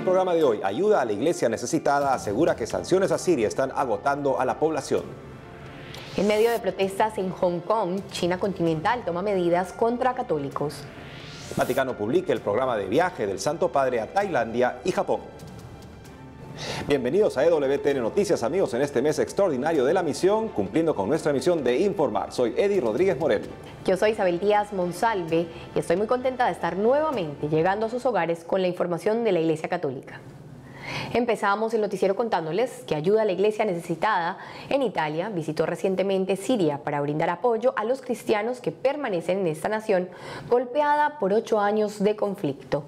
el programa de hoy, ayuda a la iglesia necesitada asegura que sanciones a Siria están agotando a la población. En medio de protestas en Hong Kong, China continental toma medidas contra católicos. El Vaticano publica el programa de viaje del Santo Padre a Tailandia y Japón. Bienvenidos a EWTN Noticias, amigos, en este mes extraordinario de la misión, cumpliendo con nuestra misión de informar. Soy Eddie Rodríguez Morel. Yo soy Isabel Díaz Monsalve y estoy muy contenta de estar nuevamente llegando a sus hogares con la información de la Iglesia Católica. Empezamos el noticiero contándoles que ayuda a la iglesia necesitada en Italia visitó recientemente Siria para brindar apoyo a los cristianos que permanecen en esta nación golpeada por 8 años de conflicto.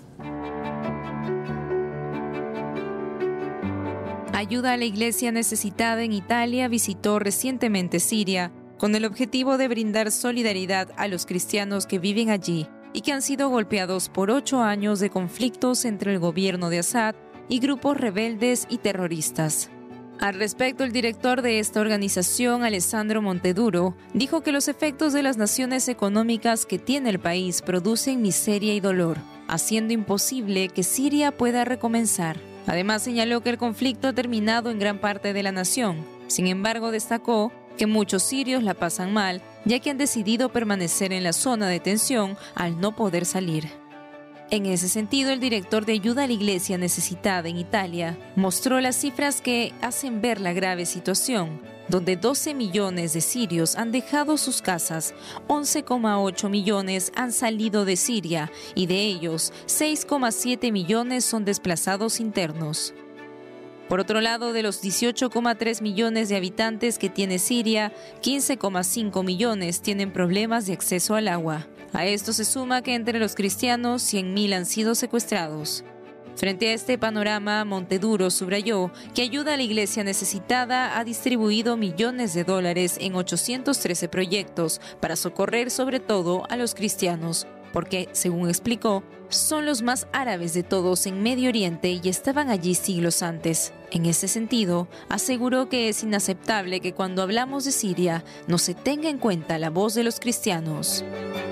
Ayuda a la iglesia necesitada en Italia visitó recientemente Siria con el objetivo de brindar solidaridad a los cristianos que viven allí y que han sido golpeados por 8 años de conflictos entre el gobierno de Assad y grupos rebeldes y terroristas. Al respecto, el director de esta organización, Alessandro Monteduro, dijo que los efectos de las naciones económicas que tiene el país producen miseria y dolor, haciendo imposible que Siria pueda recomenzar. Además, señaló que el conflicto ha terminado en gran parte de la nación. Sin embargo, destacó que muchos sirios la pasan mal, ya que han decidido permanecer en la zona de tensión al no poder salir. En ese sentido, el director de ayuda a la iglesia necesitada en Italia mostró las cifras que hacen ver la grave situación, donde 12 millones de sirios han dejado sus casas, 11,8 millones han salido de Siria y de ellos 6,7 millones son desplazados internos. Por otro lado, de los 18,3 millones de habitantes que tiene Siria, 15,5 millones tienen problemas de acceso al agua. A esto se suma que entre los cristianos 100.000 han sido secuestrados. Frente a este panorama, Monteduro subrayó que ayuda a la iglesia necesitada ha distribuido millones de dólares en 813 proyectos para socorrer sobre todo a los cristianos, porque, según explicó, son los más árabes de todos en Medio Oriente y estaban allí siglos antes. En ese sentido, aseguró que es inaceptable que cuando hablamos de Siria no se tenga en cuenta la voz de los cristianos.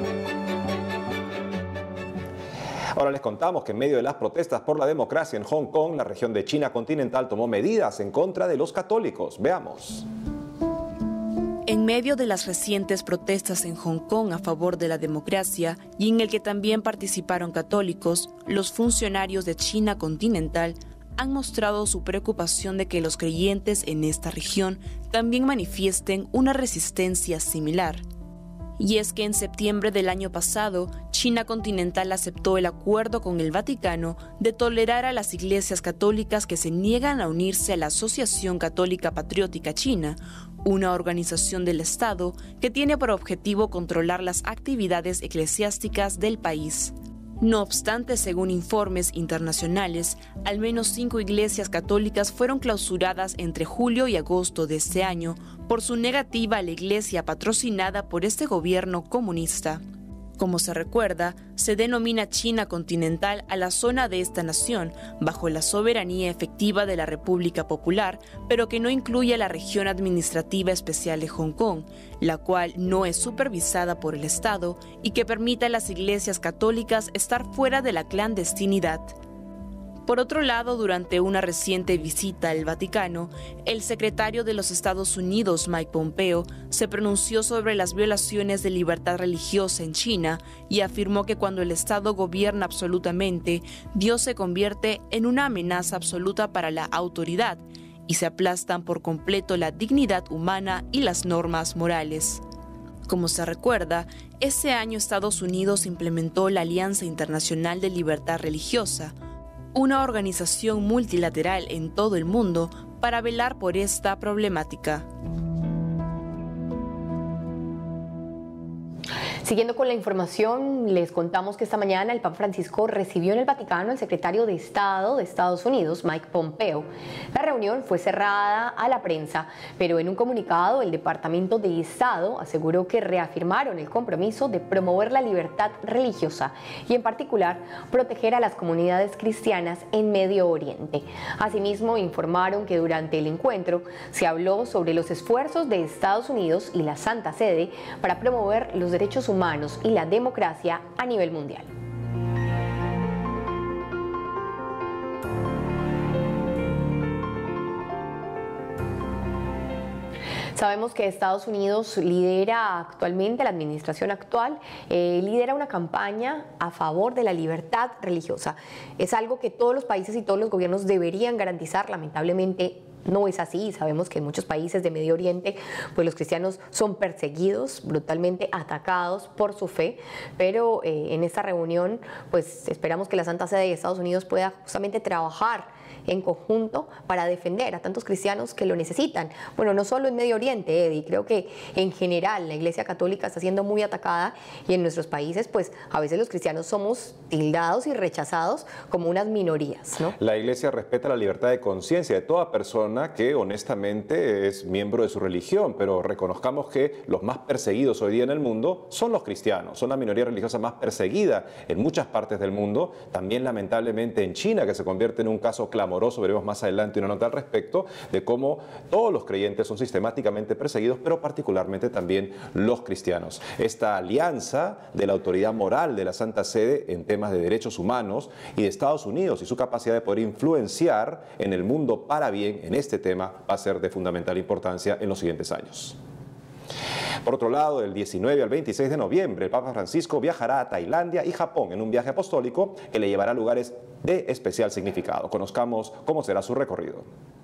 Ahora les contamos que en medio de las protestas por la democracia en Hong Kong, la región de China continental tomó medidas en contra de los católicos. Veamos. En medio de las recientes protestas en Hong Kong a favor de la democracia y en el que también participaron católicos, los funcionarios de China continental han mostrado su preocupación de que los creyentes en esta región también manifiesten una resistencia similar. Y es que en septiembre del año pasado, China continental aceptó el acuerdo con el Vaticano de tolerar a las iglesias católicas que se niegan a unirse a la Asociación Católica Patriótica China, una organización del Estado que tiene por objetivo controlar las actividades eclesiásticas del país. No obstante, según informes internacionales, al menos 5 iglesias católicas fueron clausuradas entre julio y agosto de este año por su negativa a la iglesia patrocinada por este gobierno comunista. Como se recuerda, se denomina China continental a la zona de esta nación, bajo la soberanía efectiva de la República Popular, pero que no incluye a la región administrativa especial de Hong Kong, la cual no es supervisada por el Estado y que permite a las iglesias católicas estar fuera de la clandestinidad. Por otro lado, durante una reciente visita al Vaticano, el secretario de los Estados Unidos, Mike Pompeo, se pronunció sobre las violaciones de libertad religiosa en China y afirmó que cuando el Estado gobierna absolutamente, Dios se convierte en una amenaza absoluta para la autoridad y se aplastan por completo la dignidad humana y las normas morales. Como se recuerda, ese año Estados Unidos implementó la Alianza Internacional de Libertad Religiosa, una organización multilateral en todo el mundo para velar por esta problemática. Siguiendo con la información, les contamos que esta mañana el Papa Francisco recibió en el Vaticano al secretario de Estado de Estados Unidos, Mike Pompeo. La reunión fue cerrada a la prensa, pero en un comunicado el Departamento de Estado aseguró que reafirmaron el compromiso de promover la libertad religiosa y en particular proteger a las comunidades cristianas en Medio Oriente. Asimismo, informaron que durante el encuentro se habló sobre los esfuerzos de Estados Unidos y la Santa Sede para promover los derechos humanos y la democracia a nivel mundial. Sabemos que Estados Unidos lidera actualmente, la administración actual, lidera una campaña a favor de la libertad religiosa. Es algo que todos los países y todos los gobiernos deberían garantizar. Lamentablemente no es así. Sabemos que en muchos países de Medio Oriente pues los cristianos son perseguidos, brutalmente atacados por su fe, pero en esta reunión pues esperamos que la Santa Sede de Estados Unidos pueda justamente trabajar en conjunto para defender a tantos cristianos que lo necesitan. Bueno, no solo en Medio Oriente, Eddie, creo que en general la Iglesia Católica está siendo muy atacada y en nuestros países pues a veces los cristianos somos tildados y rechazados como unas minorías, ¿no? La Iglesia respeta la libertad de conciencia de toda persona que honestamente es miembro de su religión, pero reconozcamos que los más perseguidos hoy día en el mundo son los cristianos, son la minoría religiosa más perseguida en muchas partes del mundo, también lamentablemente en China, que se convierte en un caso clamoroso. Veremos más adelante una nota al respecto de cómo todos los creyentes son sistemáticamente perseguidos, pero particularmente también los cristianos. Esta alianza de la autoridad moral de la Santa Sede en temas de derechos humanos y de Estados Unidos y su capacidad de poder influenciar en el mundo para bien en este tema va a ser de fundamental importancia en los siguientes años. Por otro lado, del 19 al 26 de noviembre, el Papa Francisco viajará a Tailandia y Japón en un viaje apostólico que le llevará a lugares de especial significado. Conozcamos cómo será su recorrido.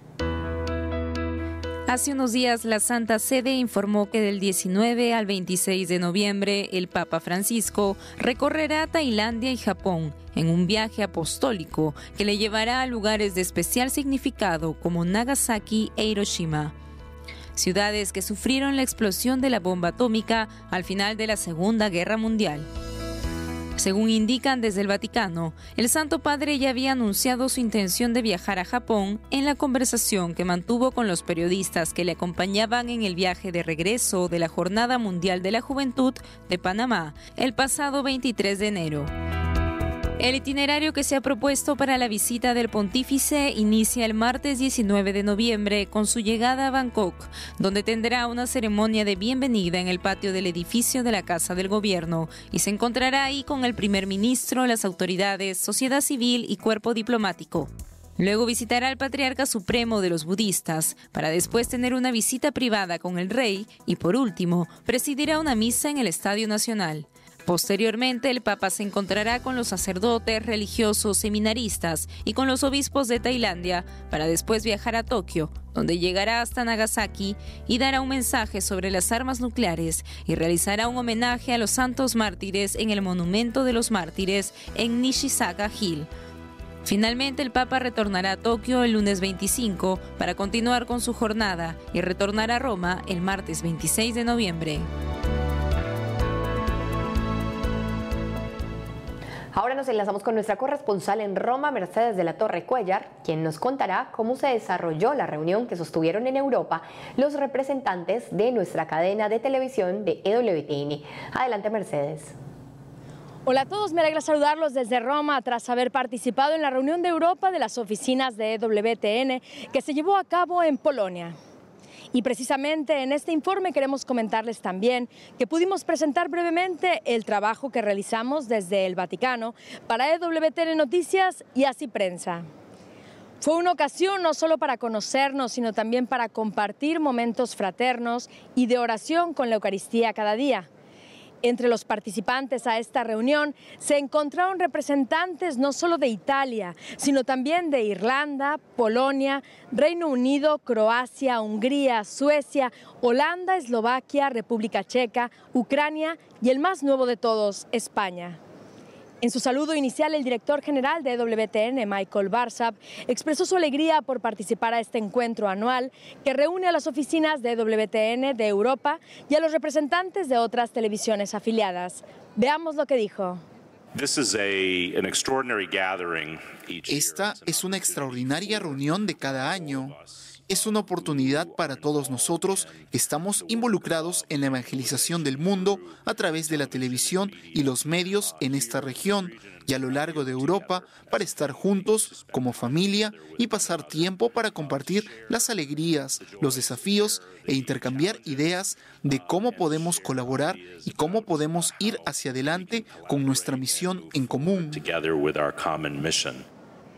Hace unos días, la Santa Sede informó que del 19 al 26 de noviembre, el Papa Francisco recorrerá Tailandia y Japón en un viaje apostólico que le llevará a lugares de especial significado como Nagasaki e Hiroshima, ciudades que sufrieron la explosión de la bomba atómica al final de la Segunda Guerra Mundial. Según indican desde el Vaticano, el Santo Padre ya había anunciado su intención de viajar a Japón en la conversación que mantuvo con los periodistas que le acompañaban en el viaje de regreso de la Jornada Mundial de la Juventud de Panamá el pasado 23 de enero. El itinerario que se ha propuesto para la visita del pontífice inicia el martes 19 de noviembre con su llegada a Bangkok, donde tendrá una ceremonia de bienvenida en el patio del edificio de la Casa del Gobierno y se encontrará ahí con el primer ministro, las autoridades, sociedad civil y cuerpo diplomático. Luego visitará al Patriarca Supremo de los Budistas, para después tener una visita privada con el rey y, por último, presidirá una misa en el Estadio Nacional. Posteriormente, el Papa se encontrará con los sacerdotes, religiosos, seminaristas y con los obispos de Tailandia para después viajar a Tokio, donde llegará hasta Nagasaki y dará un mensaje sobre las armas nucleares y realizará un homenaje a los santos mártires en el Monumento de los Mártires en Nishizaga Hill. Finalmente, el Papa retornará a Tokio el lunes 25 para continuar con su jornada y retornar a Roma el martes 26 de noviembre. Ahora nos enlazamos con nuestra corresponsal en Roma, Mercedes de la Torre Cuellar, quien nos contará cómo se desarrolló la reunión que sostuvieron en Europa los representantes de nuestra cadena de televisión de EWTN. Adelante, Mercedes. Hola a todos, me alegra saludarlos desde Roma tras haber participado en la reunión de Europa de las oficinas de EWTN que se llevó a cabo en Polonia. Y precisamente en este informe queremos comentarles también que pudimos presentar brevemente el trabajo que realizamos desde el Vaticano para EWTN Noticias y Así Prensa. Fue una ocasión no solo para conocernos, sino también para compartir momentos fraternos y de oración con la Eucaristía cada día. Entre los participantes a esta reunión se encontraron representantes no solo de Italia, sino también de Irlanda, Polonia, Reino Unido, Croacia, Hungría, Suecia, Holanda, Eslovaquia, República Checa, Ucrania y el más nuevo de todos, España. En su saludo inicial, el director general de EWTN, Michael Barsab, expresó su alegría por participar a este encuentro anual que reúne a las oficinas de EWTN de Europa y a los representantes de otras televisiones afiliadas. Veamos lo que dijo. Esta es una extraordinaria reunión de cada año. Es una oportunidad para todos nosotros que estamos involucrados en la evangelización del mundo a través de la televisión y los medios en esta región y a lo largo de Europa para estar juntos como familia y pasar tiempo para compartir las alegrías, los desafíos e intercambiar ideas de cómo podemos colaborar y cómo podemos ir hacia adelante con nuestra misión en común.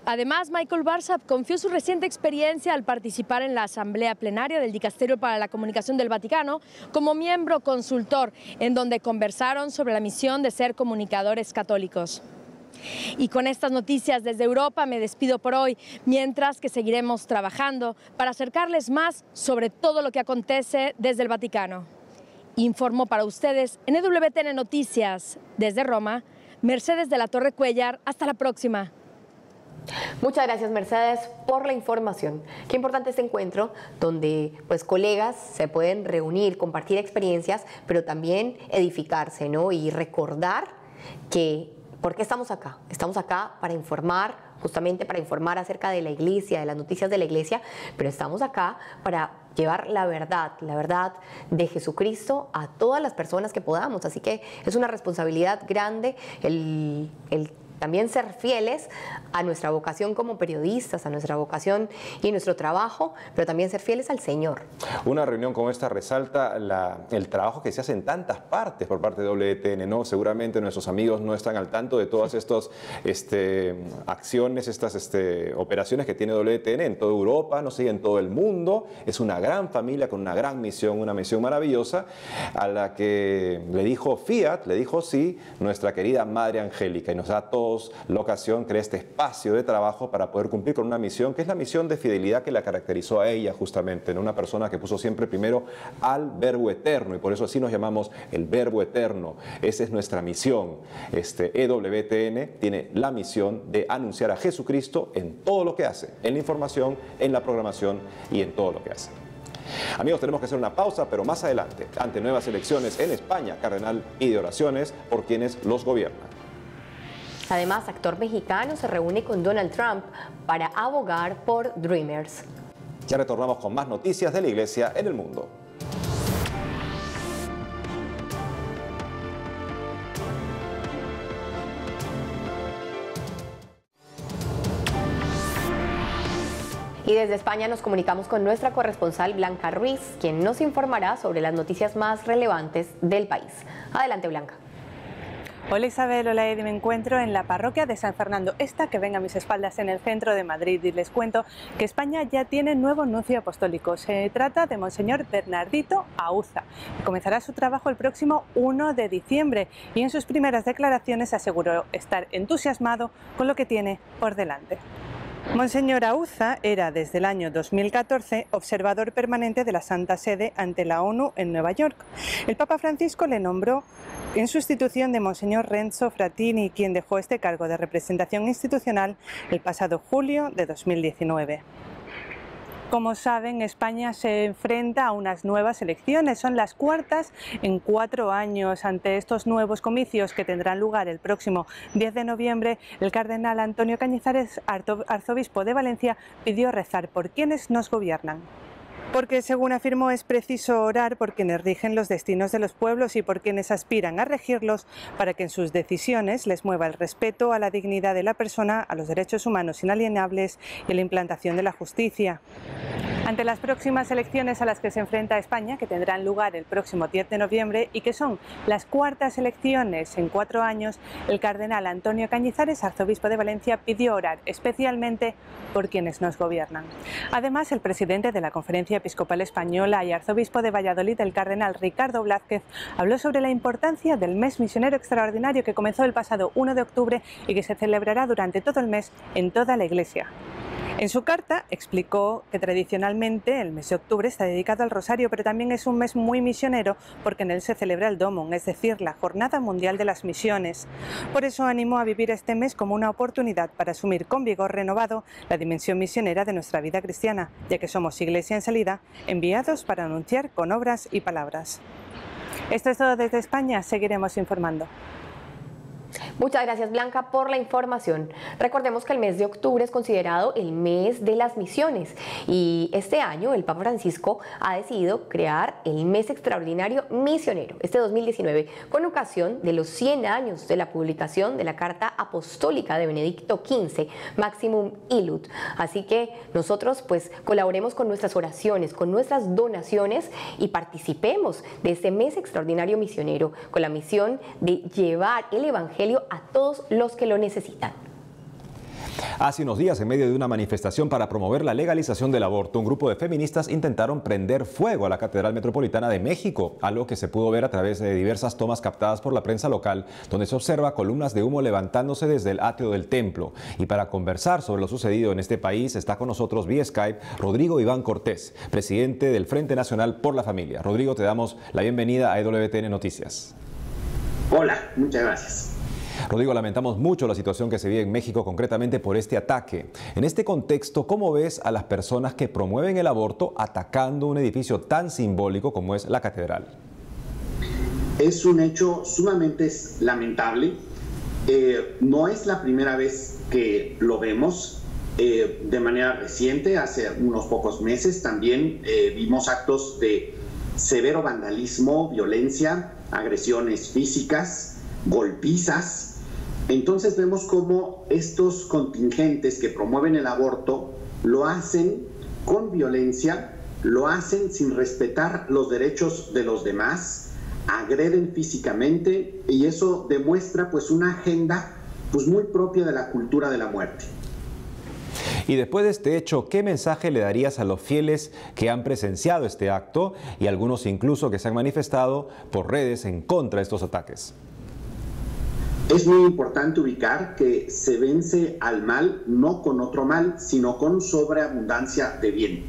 Además, Michael Barsabb confió su reciente experiencia al participar en la Asamblea Plenaria del Dicasterio para la Comunicación del Vaticano como miembro consultor, en donde conversaron sobre la misión de ser comunicadores católicos. Y con estas noticias desde Europa me despido por hoy, mientras que seguiremos trabajando para acercarles más sobre todo lo que acontece desde el Vaticano. Informó para ustedes en EWTN Noticias desde Roma, Mercedes de la Torre Cuellar. Hasta la próxima. Muchas gracias, Mercedes, por la información. Qué importante este encuentro donde pues colegas se pueden reunir, compartir experiencias, pero también edificarse, ¿no? Y recordar que ¿por qué estamos acá? Estamos acá para informar, justamente para informar acerca de la iglesia, de las noticias de la iglesia, pero estamos acá para llevar la verdad de Jesucristo a todas las personas que podamos. Así que es una responsabilidad grande el también ser fieles a nuestra vocación como periodistas, a nuestra vocación y nuestro trabajo, pero también ser fieles al Señor. Una reunión como esta resalta el trabajo que se hace en tantas partes por parte de WTN, ¿no? Seguramente nuestros amigos no están al tanto de todas estas acciones, estas operaciones que tiene WTN en toda Europa, no sé, en todo el mundo. Es una gran familia con una gran misión, una misión maravillosa, a la que le dijo Fiat, le dijo sí, nuestra querida Madre Angélica, y nos da todo la ocasión, crea este espacio de trabajo para poder cumplir con una misión que es la misión de fidelidad que la caracterizó a ella justamente, ¿no? Una persona que puso siempre primero al Verbo Eterno, y por eso así nos llamamos el Verbo Eterno. Esa es nuestra misión. EWTN tiene la misión de anunciar a Jesucristo en todo lo que hace, en la información, en la programación y en todo lo que hace. Amigos, tenemos que hacer una pausa, pero más adelante, ante nuevas elecciones en España, Cardenal pide oraciones por quienes los gobiernan. Además, actor mexicano se reúne con Donald Trump para abogar por Dreamers. Ya retornamos con más noticias de la Iglesia en el mundo. Y desde España nos comunicamos con nuestra corresponsal Blanca Ruiz, quien nos informará sobre las noticias más relevantes del país. Adelante, Blanca. Hola Isabel, hola Eddie, me encuentro en la parroquia de San Fernando, esta que ven a mis espaldas en el centro de Madrid, y les cuento que España ya tiene nuevo nuncio apostólico. Se trata de Monseñor Bernardito Auza, que comenzará su trabajo el próximo 1 de diciembre y en sus primeras declaraciones aseguró estar entusiasmado con lo que tiene por delante. Monseñor Auza era desde el año 2014 observador permanente de la Santa Sede ante la ONU en Nueva York. El Papa Francisco le nombró en sustitución de Monseñor Renzo Frattini, quien dejó este cargo de representación institucional el pasado julio de 2019. Como saben, España se enfrenta a unas nuevas elecciones. Son las cuartas en 4 años. Ante estos nuevos comicios que tendrán lugar el próximo 10 de noviembre, el cardenal Antonio Cañizares, arzobispo de Valencia, pidió rezar por quienes nos gobiernan. Porque, según afirmó, es preciso orar por quienes rigen los destinos de los pueblos y por quienes aspiran a regirlos, para que en sus decisiones les mueva el respeto a la dignidad de la persona, a los derechos humanos inalienables y la implantación de la justicia. Ante las próximas elecciones a las que se enfrenta España, que tendrán lugar el próximo 10 de noviembre y que son las cuartas elecciones en 4 años, el cardenal Antonio Cañizares, arzobispo de Valencia, pidió orar especialmente por quienes nos gobiernan. Además, el presidente de la Conferencia Episcopal Española y arzobispo de Valladolid, el cardenal Ricardo Blázquez, habló sobre la importancia del mes misionero extraordinario que comenzó el pasado 1 de octubre y que se celebrará durante todo el mes en toda la Iglesia. En su carta explicó que tradicionalmente el mes de octubre está dedicado al Rosario, pero también es un mes muy misionero porque en él se celebra el Domum, es decir, la Jornada Mundial de las Misiones. Por eso animó a vivir este mes como una oportunidad para asumir con vigor renovado la dimensión misionera de nuestra vida cristiana, ya que somos Iglesia en salida, enviados para anunciar con obras y palabras. Esto es todo desde España, seguiremos informando. Muchas gracias, Blanca, por la información. Recordemos que el mes de octubre es considerado el mes de las misiones y este año el Papa Francisco ha decidido crear el mes extraordinario misionero, este 2019, con ocasión de los 100 años de la publicación de la Carta Apostólica de Benedicto XV, Maximum Illud. Así que nosotros pues colaboremos con nuestras oraciones, con nuestras donaciones y participemos de este mes extraordinario misionero con la misión de llevar el Evangelio a todos los que lo necesitan. Hace unos días, en medio de una manifestación para promover la legalización del aborto, un grupo de feministas intentaron prender fuego a la Catedral Metropolitana de México, algo que se pudo ver a través de diversas tomas captadas por la prensa local, donde se observa columnas de humo levantándose desde el atrio del templo. Y para conversar sobre lo sucedido en este país, está con nosotros vía Skype Rodrigo Iván Cortés, presidente del Frente Nacional por la Familia. Rodrigo, te damos la bienvenida a EWTN Noticias. Hola, muchas gracias. Rodrigo, lamentamos mucho la situación que se vive en México, concretamente por este ataque. En este contexto, ¿cómo ves a las personas que promueven el aborto atacando un edificio tan simbólico como es la catedral? Es un hecho sumamente lamentable. No es la primera vez que lo vemos. De manera reciente, hace unos pocos meses, también vimos actos de severo vandalismo, violencia, agresiones físicas, golpizas. Entonces vemos cómo estos contingentes que promueven el aborto lo hacen con violencia, lo hacen sin respetar los derechos de los demás, agreden físicamente, y eso demuestra pues una agenda pues muy propia de la cultura de la muerte. Y después de este hecho, ¿qué mensaje le darías a los fieles que han presenciado este acto y algunos incluso que se han manifestado por redes en contra de estos ataques? Es muy importante ubicar que se vence al mal no con otro mal, sino con sobreabundancia de bien.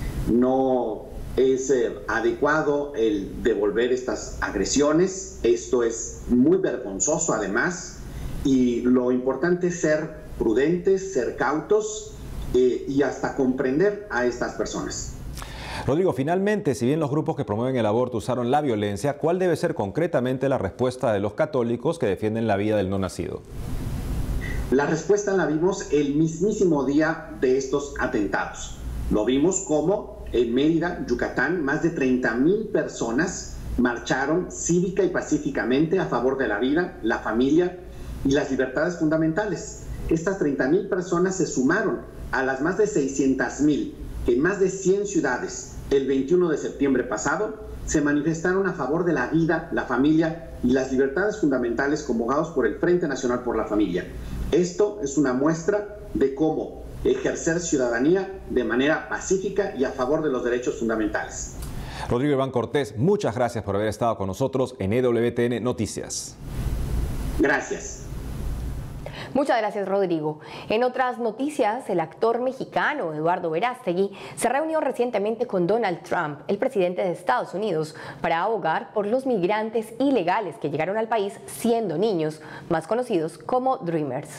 No es adecuado el devolver estas agresiones. Esto es muy vergonzoso además, y lo importante es ser prudentes, ser cautos y hasta comprender a estas personas. Rodrigo, finalmente, si bien los grupos que promueven el aborto usaron la violencia, ¿cuál debe ser concretamente la respuesta de los católicos que defienden la vida del no nacido? La respuesta la vimos el mismísimo día de estos atentados. Lo vimos como en Mérida, Yucatán, más de 30,000 personas marcharon cívica y pacíficamente a favor de la vida, la familia y las libertades fundamentales. Estas 30,000 personas se sumaron a las más de 600,000 que en más de 100 ciudades el 21 de septiembre pasado se manifestaron a favor de la vida, la familia y las libertades fundamentales convocados por el Frente Nacional por la Familia. Esto es una muestra de cómo ejercer ciudadanía de manera pacífica y a favor de los derechos fundamentales. Rodrigo Iván Cortés, muchas gracias por haber estado con nosotros en EWTN Noticias. Gracias. Muchas gracias, Rodrigo. En otras noticias, el actor mexicano Eduardo Verástegui se reunió recientemente con Donald Trump, el presidente de Estados Unidos, para abogar por los migrantes ilegales que llegaron al país siendo niños, más conocidos como Dreamers.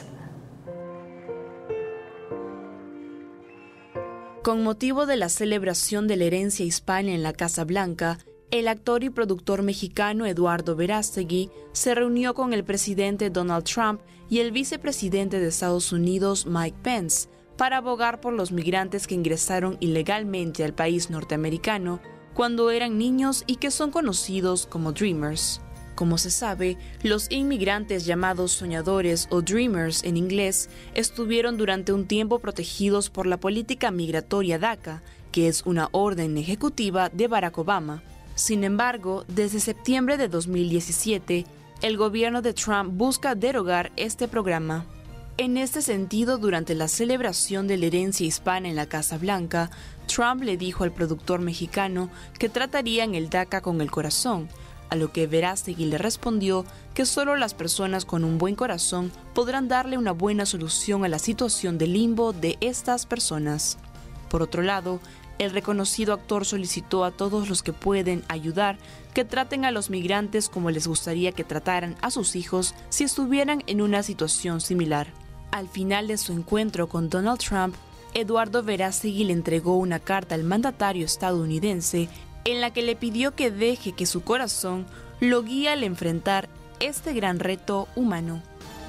Con motivo de la celebración de la herencia hispana en la Casa Blanca, el actor y productor mexicano Eduardo Verástegui se reunió con el presidente Donald Trump y el vicepresidente de Estados Unidos Mike Pence para abogar por los migrantes que ingresaron ilegalmente al país norteamericano cuando eran niños y que son conocidos como Dreamers. Como se sabe, los inmigrantes llamados soñadores o Dreamers en inglés estuvieron durante un tiempo protegidos por la política migratoria DACA, que es una orden ejecutiva de Barack Obama. Sin embargo, desde septiembre de 2017, el gobierno de Trump busca derogar este programa. En este sentido, durante la celebración de la herencia hispana en la Casa Blanca, Trump le dijo al productor mexicano que tratarían el DACA con el corazón, a lo que Verástegui le respondió que solo las personas con un buen corazón podrán darle una buena solución a la situación de limbo de estas personas. Por otro lado, el reconocido actor solicitó a todos los que pueden ayudar que traten a los migrantes como les gustaría que trataran a sus hijos si estuvieran en una situación similar. Al final de su encuentro con Donald Trump, Eduardo Verástegui le entregó una carta al mandatario estadounidense en la que le pidió que deje que su corazón lo guíe al enfrentar este gran reto humano.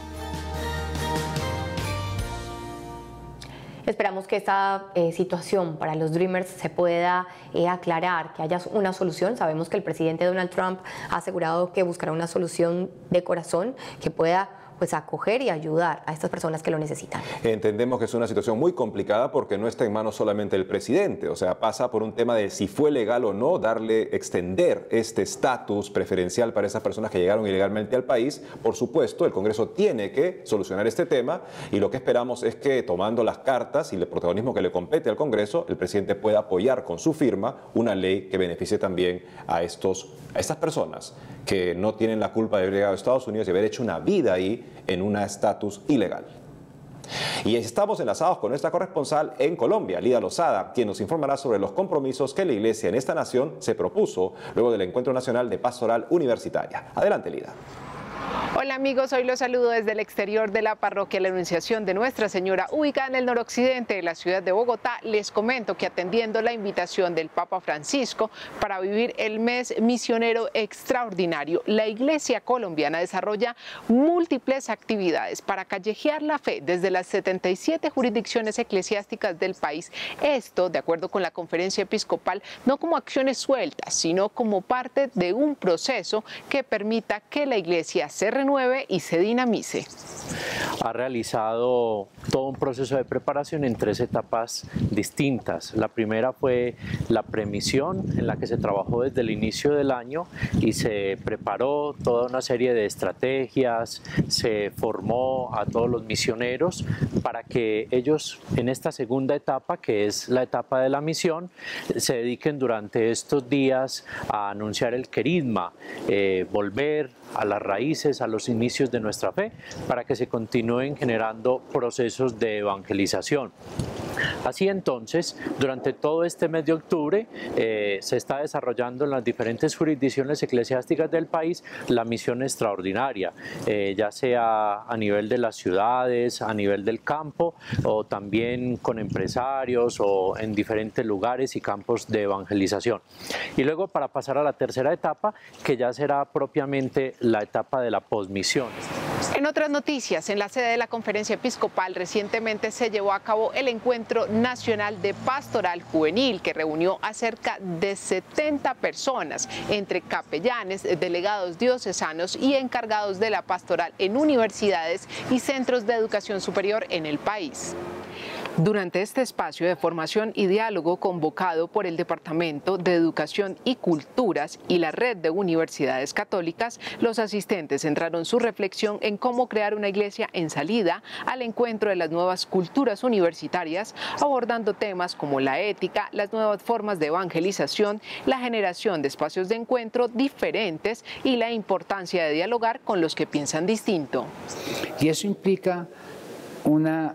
Esperamos que esta situación para los Dreamers se pueda aclarar, que haya una solución. Sabemos que el presidente Donald Trump ha asegurado que buscará una solución de corazón que pueda pues acoger y ayudar a estas personas que lo necesitan. Entendemos que es una situación muy complicada porque no está en manos solamente del presidente, o sea, pasa por un tema de si fue legal o no extender este estatus preferencial para esas personas que llegaron ilegalmente al país. Por supuesto, el Congreso tiene que solucionar este tema y lo que esperamos es que, tomando las cartas y el protagonismo que le compete al Congreso, el presidente pueda apoyar con su firma una ley que beneficie también a estas personas que no tienen la culpa de haber llegado a Estados Unidos y haber hecho una vida ahí en un estatus ilegal. Y estamos enlazados con nuestra corresponsal en Colombia, Lida Lozada, quien nos informará sobre los compromisos que la Iglesia en esta nación se propuso luego del Encuentro Nacional de Pastoral Universitaria. Adelante, Lida. Hola amigos, hoy los saludo desde el exterior de la parroquia La Anunciación de Nuestra Señora, ubicada en el noroccidente de la ciudad de Bogotá. Les comento que atendiendo la invitación del Papa Francisco para vivir el mes misionero extraordinario, la Iglesia colombiana desarrolla múltiples actividades para callejear la fe desde las 77 jurisdicciones eclesiásticas del país. Esto, de acuerdo con la Conferencia Episcopal, no como acciones sueltas, sino como parte de un proceso que permita que la Iglesia se renueve y se dinamice. Ha realizado todo un proceso de preparación en 3 etapas distintas. La primera fue la premisión, en la que se trabajó desde el inicio del año y se preparó toda una serie de estrategias, se formó a todos los misioneros para que ellos en esta segunda etapa, que es la etapa de la misión, se dediquen durante estos días a anunciar el querigma, volver a las raíces, a los inicios de nuestra fe, para que se continúen generando procesos de evangelización. Así entonces, durante todo este mes de octubre se está desarrollando en las diferentes jurisdicciones eclesiásticas del país la misión extraordinaria, ya sea a nivel de las ciudades, a nivel del campo, o también con empresarios o en diferentes lugares y campos de evangelización. Y luego para pasar a la tercera etapa, que ya será propiamente la etapa de la posmisión. En otras noticias, en la sede de la Conferencia Episcopal recientemente se llevó a cabo el Encuentro Nacional de Pastoral Juvenil, que reunió a cerca de 70 personas, entre capellanes, delegados diocesanos y encargados de la pastoral en universidades y centros de educación superior en el país. Durante este espacio de formación y diálogo convocado por el Departamento de Educación y Culturas y la Red de Universidades Católicas, los asistentes centraron su reflexión en cómo crear una iglesia en salida al encuentro de las nuevas culturas universitarias, abordando temas como la ética, las nuevas formas de evangelización, la generación de espacios de encuentro diferentes y la importancia de dialogar con los que piensan distinto. Y eso implica una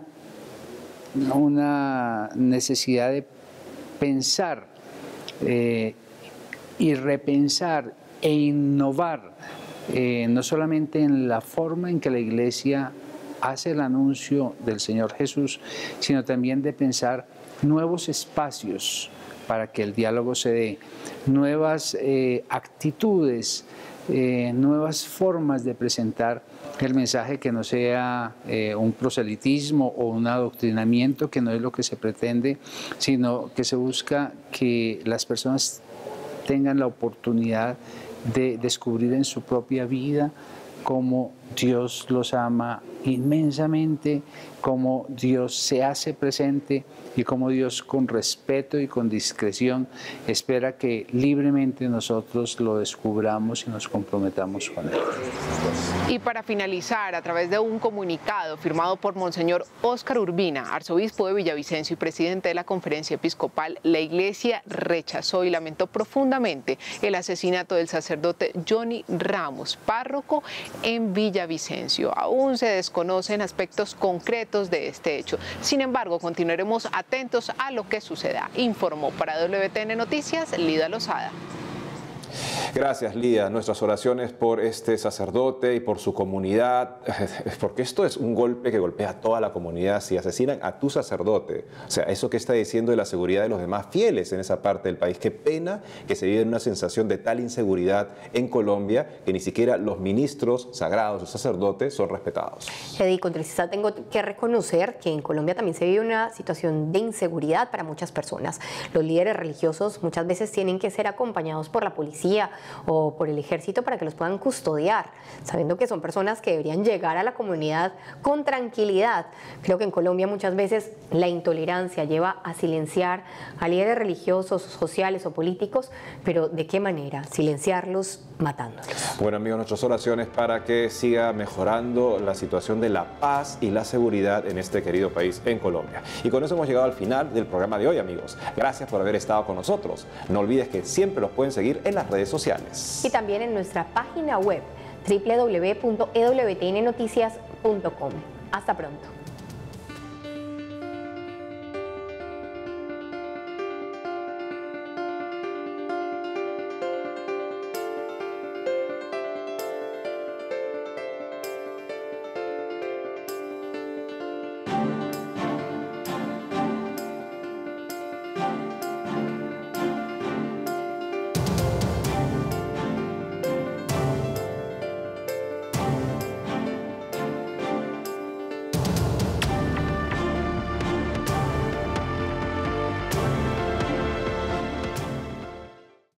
necesidad de pensar y repensar e innovar, no solamente en la forma en que la Iglesia hace el anuncio del Señor Jesús, sino también de pensar nuevos espacios para que el diálogo se dé, nuevas actitudes, nuevas formas de presentar el mensaje que no sea un proselitismo o un adoctrinamiento, que no es lo que se pretende, sino que se busca que las personas tengan la oportunidad de descubrir en su propia vida cómo Dios los ama inmensamente, cómo Dios se hace presente y cómo Dios con respeto y con discreción espera que libremente nosotros lo descubramos y nos comprometamos con Él. Y para finalizar, a través de un comunicado firmado por Monseñor Óscar Urbina, arzobispo de Villavicencio y presidente de la Conferencia Episcopal, la Iglesia rechazó y lamentó profundamente el asesinato del sacerdote Johnny Ramos, párroco en Villavicencio. Aún se desconocen aspectos concretos de este hecho. Sin embargo, continuaremos atentos a lo que suceda. Informó para WTN Noticias, Lida Lozada. Gracias, Lía. Nuestras oraciones por este sacerdote y por su comunidad, porque esto es un golpe que golpea a toda la comunidad. Si asesinan a tu sacerdote, o sea, eso que está diciendo de la seguridad de los demás fieles en esa parte del país. Qué pena que se vive una sensación de tal inseguridad en Colombia que ni siquiera los ministros sagrados, los sacerdotes, son respetados. Eddie, con tristeza tengo que reconocer que en Colombia también se vive una situación de inseguridad para muchas personas. Los líderes religiosos muchas veces tienen que ser acompañados por la policía o por el ejército para que los puedan custodiar, sabiendo que son personas que deberían llegar a la comunidad con tranquilidad. Creo que en Colombia muchas veces la intolerancia lleva a silenciar a líderes religiosos, sociales o políticos, pero ¿de qué manera? Silenciarlos matándolos. Bueno, amigos, nuestras oraciones para que siga mejorando la situación de la paz y la seguridad en este querido país, en Colombia. Y con eso hemos llegado al final del programa de hoy, amigos. Gracias por haber estado con nosotros. No olvides que siempre los pueden seguir en las redes sociales. Y también en nuestra página web www.ewtnnoticias.com. Hasta pronto.